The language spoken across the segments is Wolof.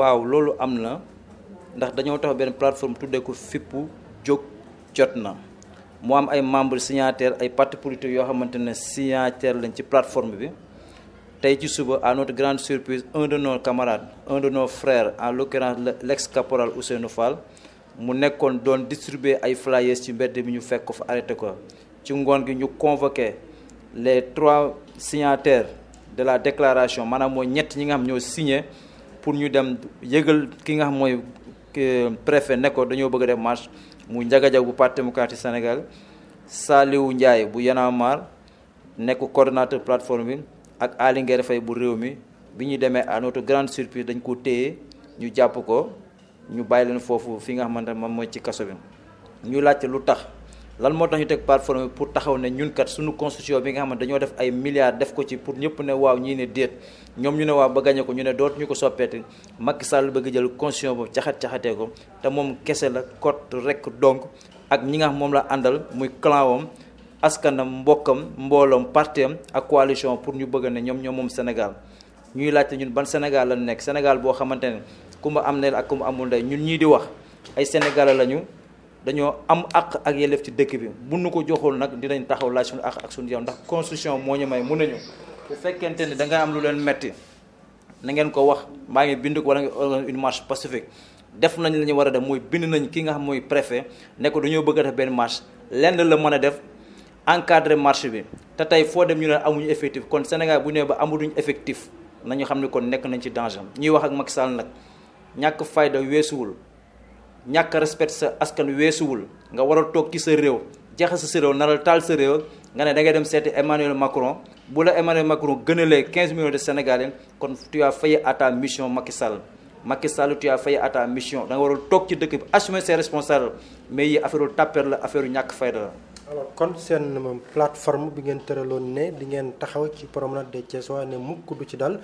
waaw loolu am na ndax dañoo tax benn plateforme tuddee ko fippu jóg jot na mu am ay membres signataires ay partis politiques yoo xamante ne signataires lañ ci plateforme bi tey ci suba à notre grande surprise un de nos camarades un de nos frères en l'occurrence l'ex-caporal Ousseynou Fall mu nekkoon doon distribuer ay flyers ci mbedd bi ñu fekk ko fa arrêté ko ci ngoon gi ñu convoqué les 3 signataires de la déclaration maanaam mooy ñett ñi nga xam ñoo signé pour ñu dem yëgal ki nga xam mooy préfet ne ko dañoo bëgg a def marche mu Ndiaga Diaw bu Parti démocratique Sénégal Saliou Ndiaye bu Y'en a marre nekk coordonnateur plateforme bi ak Aly Nguer Faye bu réew mi bi ñu demee à notre grande surprise dañ ko téye ñu jàpp ko ñu bàyyi leen foofu fi nga xamante ne moom mooy ci kaso bi ñu laajte lu tax lan moo tax ñu teg plateforme bi pour taxaw ne ñun kat suñu constitution bi nga xam ne dañoo def ay milliards def ko ci pour ñëpp ne waaw ñii ne déet ñoom ñu ne waaw ba gañe ko ñu ne dootuñu ko soppeeti Macky Sall bëgg jël constitution boobu caxatee ko te moom kese la cote rek donc ak ñi nga xam moom la àndal muy clan wam askanam mbokkam mbooloom partem ak coalition pour ñu bëgg ne ñoom moom Sénégal ñuy laajte ñun ban Sénégal la nekk Sénégal boo xamante ne ku ma am ndey ak ku ma amul ndey ñun ñii di wax ay Sénégalais lañu dañoo am àq ak yelleef ci dëkk bi bu nu ko joxul nag dinañ taxaw laaj suñu àq ak suñu yow ndax constitution moo ñu may mun nañu bu fekkente ni da nga am lu leen metti na ngeen ko wax maa ngi bind ko wala nga organiser une marche pacifique def nañ la ñu war a def mooy bind nañ ki nga xam mooy préfet ne ko dañoo bëgg a def benn marche lenn la mën a def encadrer marche bi te tey foo dem ñu ne amuñu effectif kon Sénégal bu ñu nee ba amuñu effectif nañu xam ne kon nekk nañ ci danger ñuy wax ak Macky Sall nag ñàkk fayda weesuwul ñàkk respect sa askan weesuwul nga war a toog ci sa réew jaxase sa réew naral taal sa réew nga ne da ngay dem seeti Emmanuel Macron bu la Emmanuel Macron gënalee 15 millions de Sénégalais kon tu as failli à ta mission Macky Sall tu as failli à ta mission da nga war a toog ci dëkk bi assumer ses responsabilités mais yi affaire tapper la affaire ñàkk fayda la. alors kon seen plateforme bi ngeen tëraloon ne di ngeen taxaw ci promenade des Thiessois ne mukk du ci dal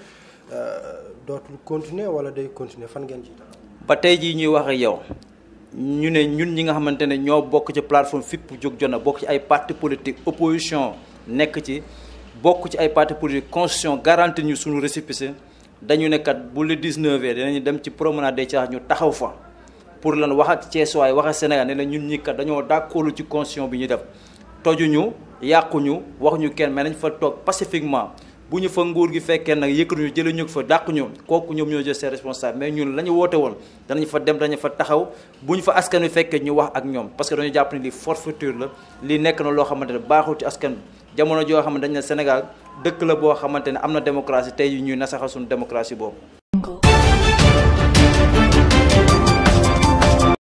dootul continuer wala day continuer fan ngeen ci taxaw. ba tey jii ñuy wax ak yow. ñu ne ñun ñi nga xamante ne ñoo bokk ci plateforme Fippu Jóg Jot Na bokk ci ay parti politique opposition nekk ci bokk ci ay parti politique constitution garantie ñu suñu récépissé dañu ne kat bu le 19 dinañu dem ci promenade des Thiessois ñu taxaw fa pour lan wax ak Thiessois wax ak Sénégal ne la ñun ñi kat dañoo d'accord ci constitution bi ñu def tojuñu yàquñu waxuñu kenn mais nañ fa toog pacifiquement bu ñu fa nguur gi fekkee nag yëkkatuñu jëlee ñu fa dàq ñu kooku ñoom ñoo jël seen responsable mais ñun la ñu woote woon danañ fa dem dañu fa taxaw bu ñu fa askan wi fekkee ñu wax ak ñoom parce que dañu jàpp ne lii forfaiture la lii nekk na loo xamante ne baaxul ci askan bi jamono joo xamante dañ ne Sénégal dëkk la boo xamante ne am na démocratie tey ñuy nasaxal suñu démocratie boobu